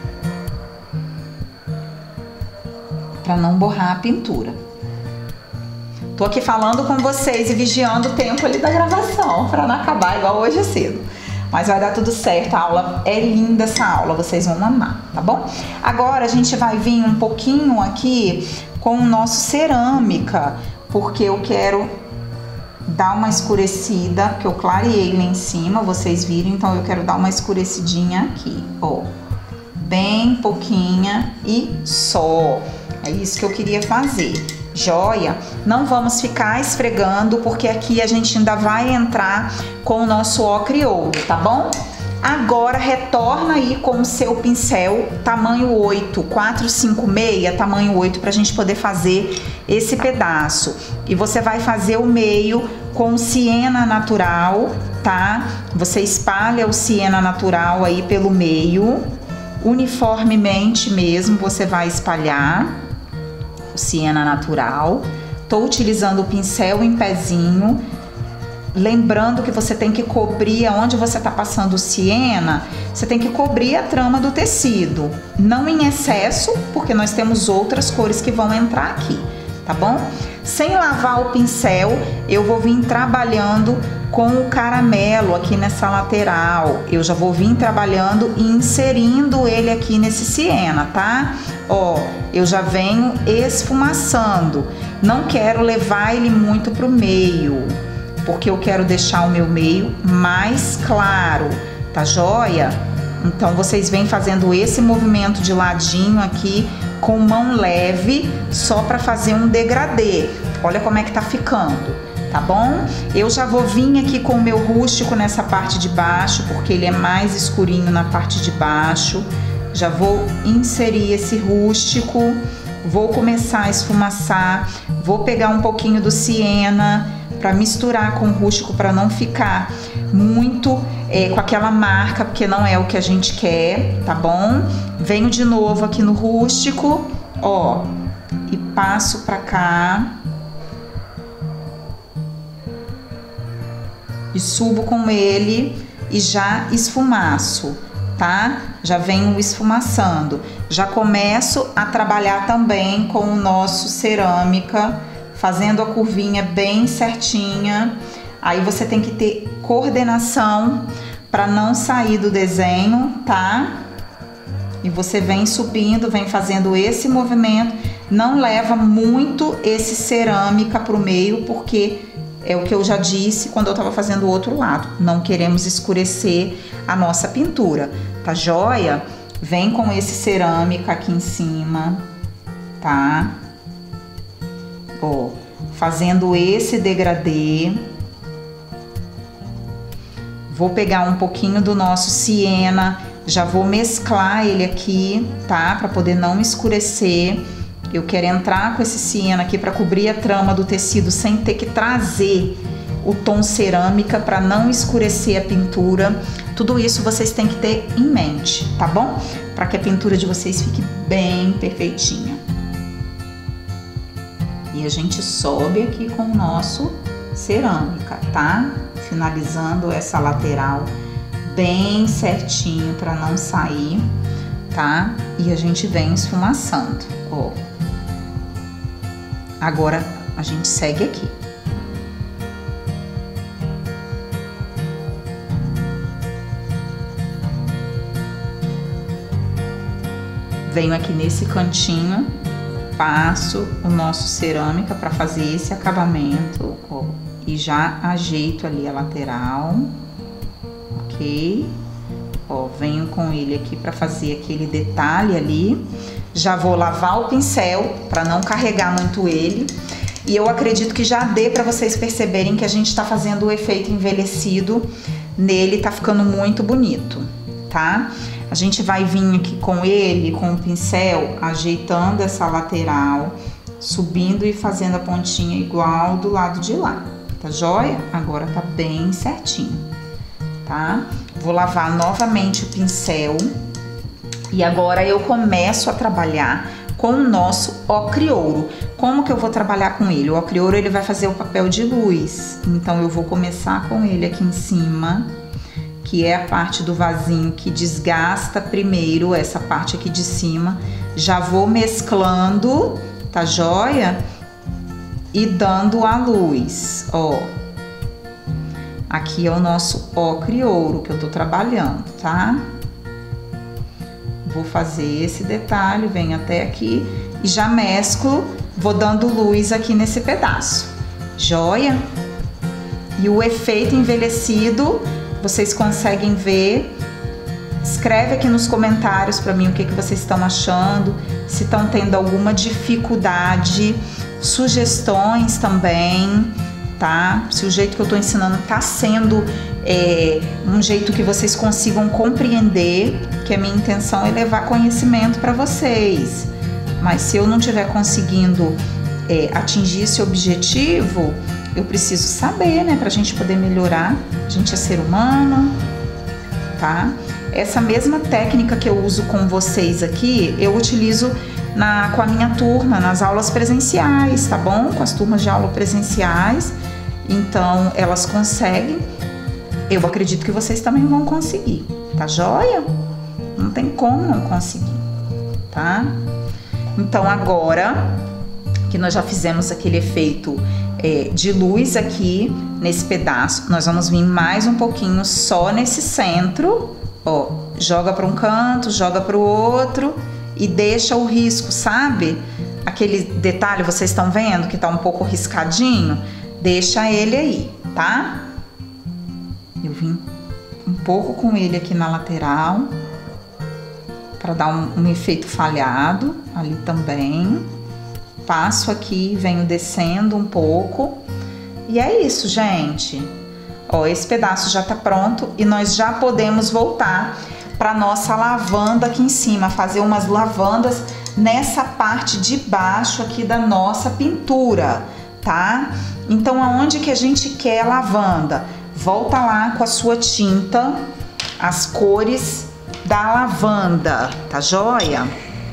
Para não borrar a pintura. Tô aqui falando com vocês e vigiando o tempo ali da gravação, para não acabar igual hoje cedo. Mas vai dar tudo certo, a aula é linda, essa aula, vocês vão amar, tá bom? Agora a gente vai vir um pouquinho aqui com o nosso cerâmica, porque eu quero dar uma escurecida, porque eu clareei lá em cima, vocês viram, então eu quero dar uma escurecidinha aqui, ó. Bem pouquinha e só. É isso que eu queria fazer. Joia? Não vamos ficar esfregando, porque aqui a gente ainda vai entrar com o nosso ocre e ouro, tá bom? Agora retorna aí com o seu pincel tamanho oito, quatro, cinco, seis, tamanho oito, pra gente poder fazer esse pedaço. E você vai fazer o meio com siena natural, tá? Você espalha o siena natural aí pelo meio, uniformemente mesmo, você vai espalhar o siena natural. Tô utilizando o pincel em pezinho, lembrando que você tem que cobrir aonde você tá passando o siena, você tem que cobrir a trama do tecido, não em excesso, porque nós temos outras cores que vão entrar aqui, tá bom? Sem lavar o pincel, eu vou vir trabalhando com o caramelo aqui nessa lateral. Eu já vou vir trabalhando e inserindo ele aqui nesse siena, tá? Ó, eu já venho esfumaçando. Não quero levar ele muito pro meio, porque eu quero deixar o meu meio mais claro, tá joia? Então vocês vêm fazendo esse movimento de ladinho aqui com mão leve, só para fazer um degradê. Olha como é que tá ficando, tá bom? Eu já vou vir aqui com o meu rústico nessa parte de baixo, porque ele é mais escurinho na parte de baixo. Já vou inserir esse rústico, vou começar a esfumaçar, vou pegar um pouquinho do siena para misturar com o rústico, para não ficar muito é, com aquela marca, porque não é o que a gente quer, tá bom? Venho de novo aqui no rústico, ó, e passo pra cá e subo com ele e já esfumaço, tá? Já venho esfumaçando. Já começo a trabalhar também com o nosso cerâmica, fazendo a curvinha bem certinha. Aí você tem que ter coordenação para não sair do desenho, tá? E você vem subindo, vem fazendo esse movimento. Não leva muito esse cerâmica pro meio, porque é o que eu já disse quando eu tava fazendo o outro lado. Não queremos escurecer a nossa pintura, tá joia? Vem com esse cerâmica aqui em cima, tá? Ó, fazendo esse degradê. Vou pegar um pouquinho do nosso siena, já vou mesclar ele aqui, tá? Para poder não escurecer. Eu quero entrar com esse siena aqui para cobrir a trama do tecido sem ter que trazer o tom cerâmica, para não escurecer a pintura. Tudo isso vocês têm que ter em mente, tá bom? Para que a pintura de vocês fique bem perfeitinha. E a gente sobe aqui com o nosso cerâmica, tá? Finalizando essa lateral bem certinho para não sair, tá? E a gente vem esfumaçando, ó. Agora a gente segue aqui. Venho aqui nesse cantinho, passo o nosso cerâmica para fazer esse acabamento, ó, e já ajeito ali a lateral, ok? Ó, venho com ele aqui para fazer aquele detalhe ali. Já vou lavar o pincel para não carregar muito ele. E eu acredito que já dê para vocês perceberem que a gente tá fazendo o efeito envelhecido nele, tá ficando muito bonito, tá? A gente vai vir aqui com ele, com o pincel, ajeitando essa lateral, subindo e fazendo a pontinha igual do lado de lá, tá joia? Agora tá bem certinho, tá? Vou lavar novamente o pincel e agora eu começo a trabalhar com o nosso ocre ouro. Como que eu vou trabalhar com ele? O ocre ouro, ele vai fazer o papel de luz, então eu vou começar com ele aqui em cima, que é a parte do vasinho que desgasta primeiro, essa parte aqui de cima. Já vou mesclando, tá joia? E dando a luz, ó. Aqui é o nosso ocre e ouro que eu tô trabalhando, tá? Vou fazer esse detalhe, venho até aqui e já mesclo, vou dando luz aqui nesse pedaço. Joia? E o efeito envelhecido, vocês conseguem ver? Escreve aqui nos comentários para mim o que, que vocês estão achando, se estão tendo alguma dificuldade, sugestões também, tá? Se o jeito que eu tô ensinando tá sendo é, um jeito que vocês consigam compreender, que a minha intenção é levar conhecimento para vocês. Mas se eu não estiver conseguindo é, atingir esse objetivo, eu preciso saber, né? Pra gente poder melhorar. A gente é ser humano, tá? Essa mesma técnica que eu uso com vocês aqui, eu utilizo na, com a minha turma, nas aulas presenciais, tá bom? Com as turmas de aula presenciais. Então, elas conseguem. Eu acredito que vocês também vão conseguir, tá joia? Não tem como não conseguir, tá? Então, agora que nós já fizemos aquele efeito é, de luz aqui nesse pedaço, nós vamos vir mais um pouquinho só nesse centro. Ó, joga para um canto, joga para o outro e deixa o risco, sabe? Aquele detalhe, vocês estão vendo que tá um pouco riscadinho? Deixa ele aí, tá? Eu vim um pouco com ele aqui na lateral para dar um, um efeito falhado ali também. Passo aqui, venho descendo um pouco. E é isso, gente. Ó, esse pedaço já tá pronto e nós já podemos voltar para nossa lavanda aqui em cima, fazer umas lavandas nessa parte de baixo aqui da nossa pintura, tá? Então, aonde que a gente quer a lavanda? Volta lá com a sua tinta, as cores da lavanda, tá joia?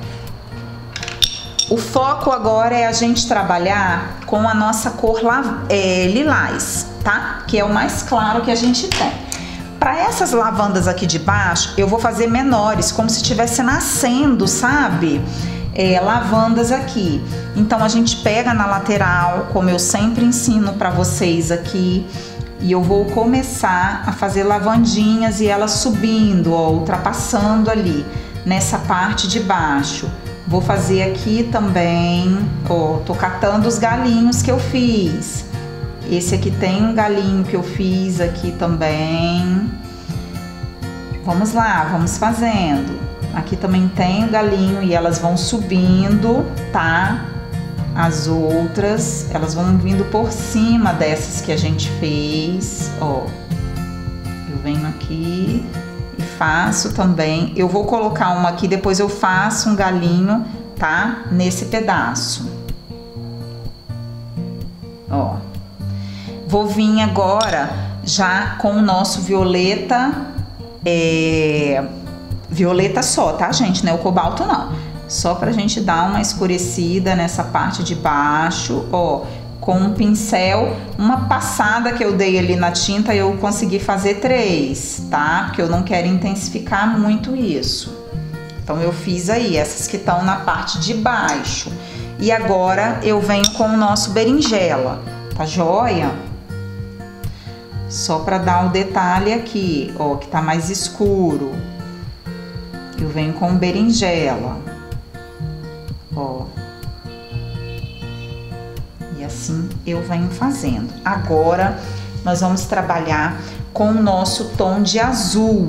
O foco agora é a gente trabalhar com a nossa cor é, lilás, tá? Que é o mais claro que a gente tem. Para essas lavandas aqui de baixo, eu vou fazer menores, como se estivesse nascendo, sabe? É, lavandas aqui. Então, a gente pega na lateral, como eu sempre ensino para vocês aqui, e eu vou começar a fazer lavandinhas e elas subindo, ó, ultrapassando ali, nessa parte de baixo. Vou fazer aqui também, ó, tô catando os galinhos que eu fiz. Esse aqui tem um galinho que eu fiz aqui também. Vamos lá, vamos fazendo. Aqui também tem um galinho e elas vão subindo, tá? As outras, elas vão vindo por cima dessas que a gente fez, ó. Eu venho aqui e faço também. Eu vou colocar uma aqui, depois eu faço um galinho, tá? Nesse pedaço. Ó. Vou vir agora já com o nosso violeta, é, violeta só, tá, gente? Não é o cobalto, não. Só pra gente dar uma escurecida nessa parte de baixo, ó. Com um pincel, uma passada que eu dei ali na tinta, eu consegui fazer três, tá? Porque eu não quero intensificar muito isso. Então, eu fiz aí essas que estão na parte de baixo. E agora, eu venho com o nosso berinjela, tá joia? Só pra dar um detalhe aqui, ó, que tá mais escuro. Eu venho com berinjela, ó. E assim eu venho fazendo. Agora, nós vamos trabalhar com o nosso tom de azul,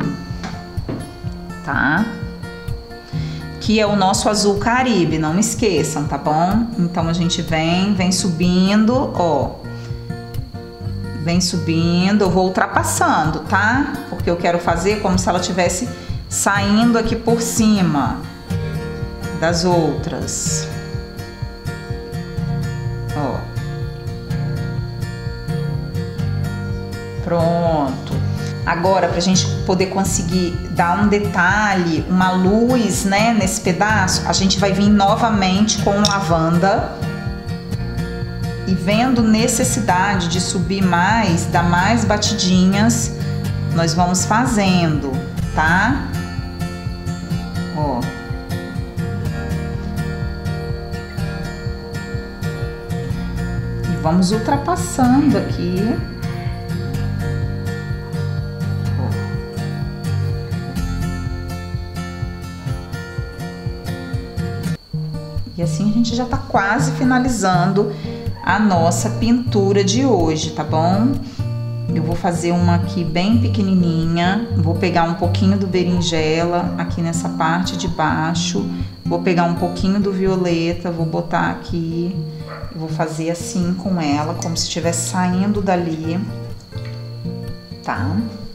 tá? Que é o nosso azul Caribe, não esqueçam, tá bom? Então, a gente vem, vem subindo, ó. Vem subindo, eu vou ultrapassando, tá? Porque eu quero fazer como se ela estivesse saindo aqui por cima das outras. Ó. Pronto. Agora, pra gente poder conseguir dar um detalhe, uma luz, né, nesse pedaço, a gente vai vir novamente com lavanda. E vendo necessidade de subir mais, dar mais batidinhas, nós vamos fazendo, tá? Ó. E vamos ultrapassando aqui. E assim a gente já tá quase finalizando a nossa pintura de hoje, tá bom? Eu vou fazer uma aqui bem pequenininha, vou pegar um pouquinho do berinjela aqui nessa parte de baixo, vou pegar um pouquinho do violeta, vou botar aqui, vou fazer assim com ela, como se estivesse saindo dali, tá?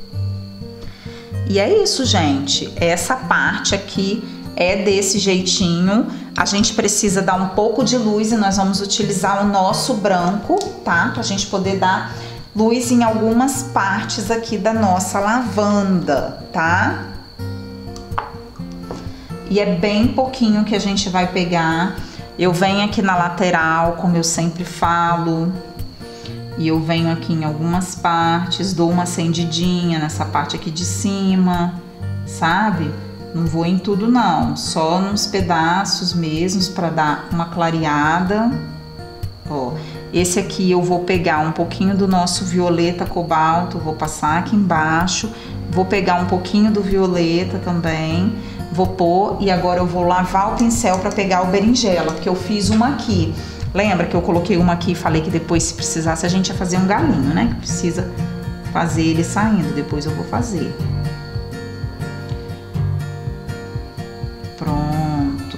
E é isso, gente, essa parte aqui é desse jeitinho. A gente precisa dar um pouco de luz e nós vamos utilizar o nosso branco, tá? Pra gente poder dar luz em algumas partes aqui da nossa lavanda, tá? E é bem pouquinho que a gente vai pegar. Eu venho aqui na lateral, como eu sempre falo, e eu venho aqui em algumas partes, dou uma acendidinha nessa parte aqui de cima, sabe? Não vou em tudo não, só nos pedaços mesmos para dar uma clareada. Ó, esse aqui eu vou pegar um pouquinho do nosso violeta cobalto, vou passar aqui embaixo, vou pegar um pouquinho do violeta também, vou pôr e agora eu vou lavar o pincel para pegar o berinjela, porque eu fiz uma aqui. Lembra que eu coloquei uma aqui e falei que depois, se precisasse, a gente ia fazer um galinho, né? Que precisa fazer ele saindo, depois eu vou fazer. Pronto.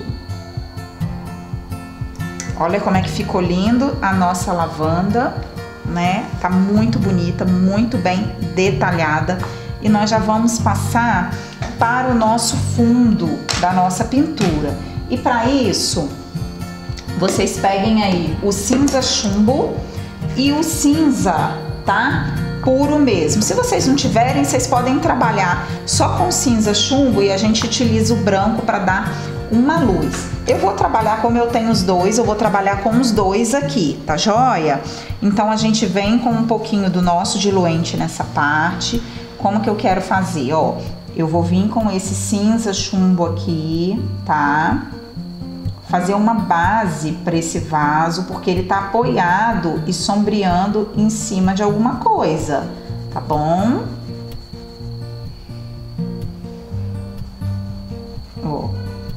Olha como é que ficou lindo a nossa lavanda, né? Tá muito bonita, muito bem detalhada. E nós já vamos passar para o nosso fundo da nossa pintura. E para isso, vocês peguem aí o cinza chumbo e o cinza, tá? Puro mesmo. Se vocês não tiverem, vocês podem trabalhar só com cinza chumbo e a gente utiliza o branco para dar uma luz. Eu vou trabalhar, como eu tenho os dois, eu vou trabalhar com os dois aqui, tá joia? Então a gente vem com um pouquinho do nosso diluente nessa parte. Como que eu quero fazer? Ó, eu vou vir com esse cinza chumbo aqui, tá? Fazer uma base para esse vaso, porque ele tá apoiado e sombreando em cima de alguma coisa, tá bom? Ó.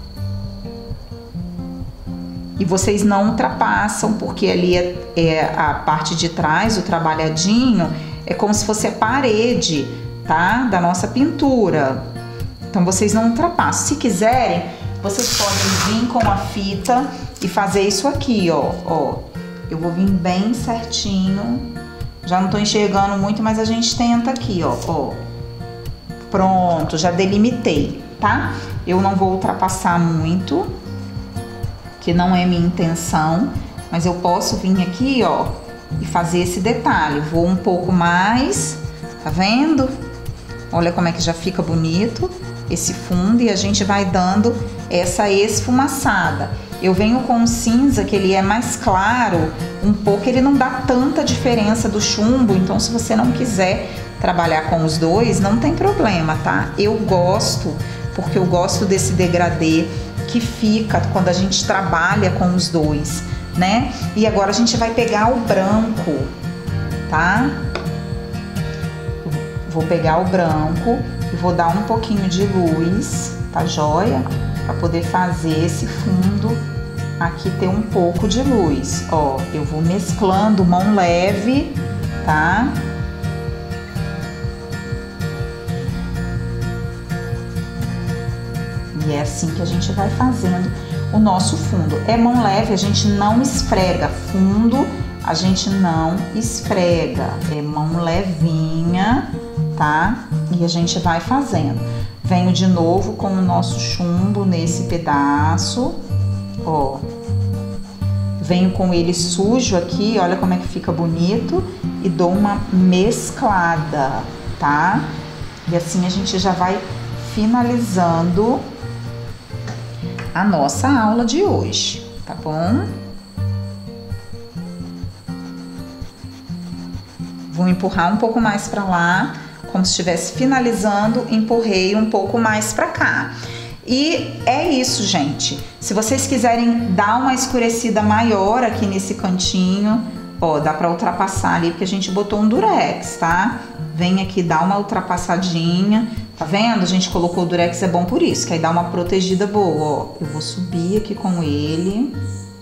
E vocês não ultrapassam, porque ali é, é a parte de trás, o trabalhadinho, é como se fosse a parede, tá? Da nossa pintura. Então vocês não ultrapassam. Se quiserem, vocês podem vir com a fita e fazer isso aqui, ó, ó. Eu vou vir bem certinho. Já não tô enxergando muito, mas a gente tenta aqui, ó, ó. Pronto, já delimitei, tá? Eu não vou ultrapassar muito, que não é minha intenção, mas eu posso vir aqui, ó, e fazer esse detalhe. Vou um pouco mais, tá vendo? Olha como é que já fica bonito esse fundo e a gente vai dando essa esfumaçada. Eu venho com um cinza que ele é mais claro, um pouco, ele não dá tanta diferença do chumbo, então se você não quiser trabalhar com os dois, não tem problema, tá? Eu gosto, porque eu gosto desse degradê que fica quando a gente trabalha com os dois, né? E agora a gente vai pegar o branco, tá? Vou pegar o branco e vou dar um pouquinho de luz, tá joia? Pra poder fazer esse fundo aqui ter um pouco de luz. Ó, eu vou mesclando mão leve, tá? E é assim que a gente vai fazendo o nosso fundo. É mão leve, a gente não esfrega. Fundo, a gente não esfrega. É mão levinha, tá? E a gente vai fazendo. Venho de novo com o nosso chumbo nesse pedaço, ó. Venho com ele sujo aqui, olha como é que fica bonito. E dou uma mesclada, tá? E assim a gente já vai finalizando a nossa aula de hoje, tá bom? Vou empurrar um pouco mais para lá, como se estivesse finalizando, empurrei um pouco mais para cá. E é isso, gente. Se vocês quiserem dar uma escurecida maior aqui nesse cantinho, ó, dá para ultrapassar ali, porque a gente botou um durex, tá? Vem aqui, dá uma ultrapassadinha, Tá vendo? A gente colocou o durex, é bom por isso, que aí dá uma protegida boa, ó. Eu vou subir aqui com ele.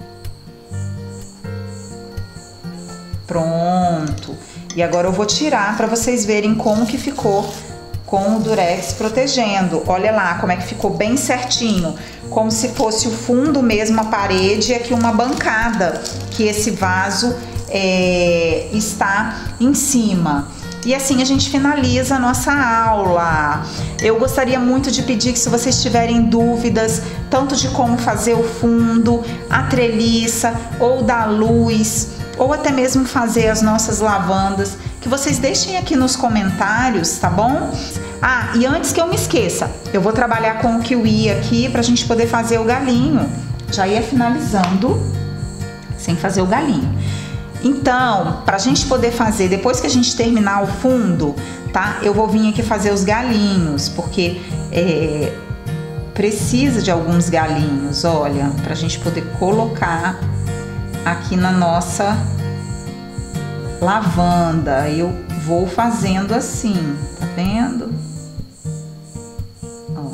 Pronto. E agora eu vou tirar para vocês verem como que ficou com o durex protegendo. Olha lá como é que ficou bem certinho, como se fosse o fundo mesmo, a parede, e aqui uma bancada que esse vaso é, está em cima. E assim a gente finaliza a nossa aula. Eu gostaria muito de pedir que, se vocês tiverem dúvidas, tanto de como fazer o fundo, a treliça, ou da luz, ou até mesmo fazer as nossas lavandas, que vocês deixem aqui nos comentários, tá bom? Ah, e antes que eu me esqueça, eu vou trabalhar com o kiwi aqui pra gente poder fazer o galinho. Já ia finalizando, sem fazer o galinho. Então, pra gente poder fazer, depois que a gente terminar o fundo, tá? Eu vou vir aqui fazer os galinhos, porque é, precisa de alguns galinhos, olha, pra gente poder colocar aqui na nossa lavanda. Eu vou fazendo assim, tá vendo? Ó.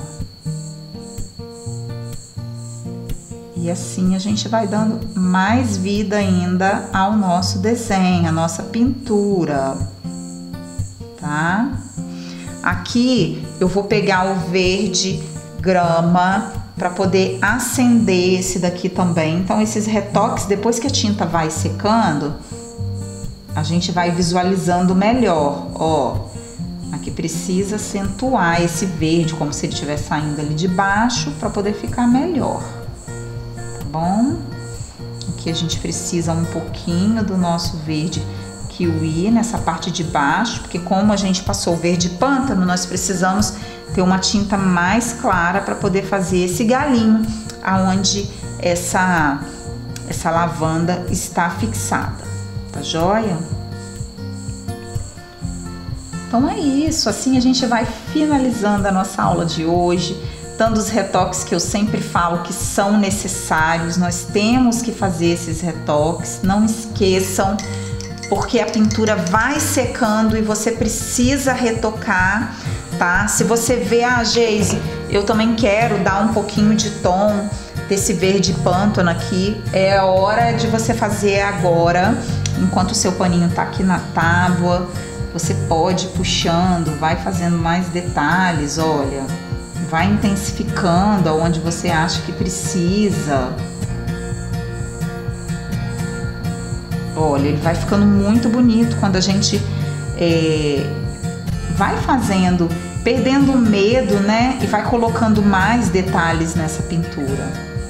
E assim a gente vai dando mais vida ainda ao nosso desenho, a nossa pintura, tá? Aqui eu vou pegar o verde grama para poder acender esse daqui também. Então esses retoques, depois que a tinta vai secando, a gente vai visualizando melhor, ó. Aqui precisa acentuar esse verde, como se ele estivesse saindo ali de baixo, para poder ficar melhor, tá bom? Aqui a gente precisa um pouquinho do nosso verde kiwi nessa parte de baixo, porque como a gente passou o verde pântano, nós precisamos ter uma tinta mais clara para poder fazer esse galinho, aonde essa, essa lavanda está fixada, tá joia? Então é isso, assim a gente vai finalizando a nossa aula de hoje, dando os retoques que eu sempre falo que são necessários. Nós temos que fazer esses retoques, não esqueçam, porque a pintura vai secando e você precisa retocar, tá? Se você vê, ah, Geise, eu também quero dar um pouquinho de tom desse verde pântano aqui, é a hora de você fazer agora, enquanto o seu paninho tá aqui na tábua. Você pode ir puxando, vai fazendo mais detalhes, olha, vai intensificando aonde você acha que precisa. Olha, ele vai ficando muito bonito quando a gente é, vai fazendo, perdendo o medo, né? E vai colocando mais detalhes nessa pintura.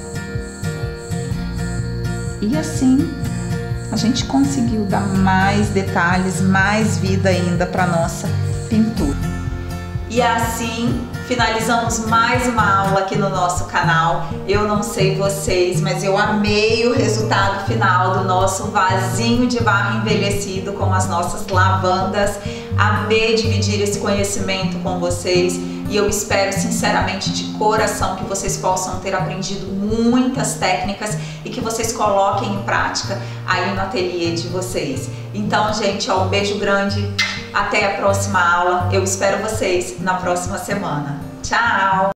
E assim a gente conseguiu dar mais detalhes, mais vida ainda para nossa pintura. E assim finalizamos mais uma aula aqui no nosso canal. Eu não sei vocês, mas eu amei o resultado final do nosso vasinho de barro envelhecido com as nossas lavandas. Amei dividir esse conhecimento com vocês e eu espero sinceramente de coração que vocês possam ter aprendido muitas técnicas e que vocês coloquem em prática aí no ateliê de vocês. Então, gente, ó, um beijo grande. Até a próxima aula. Eu espero vocês na próxima semana. Tchau!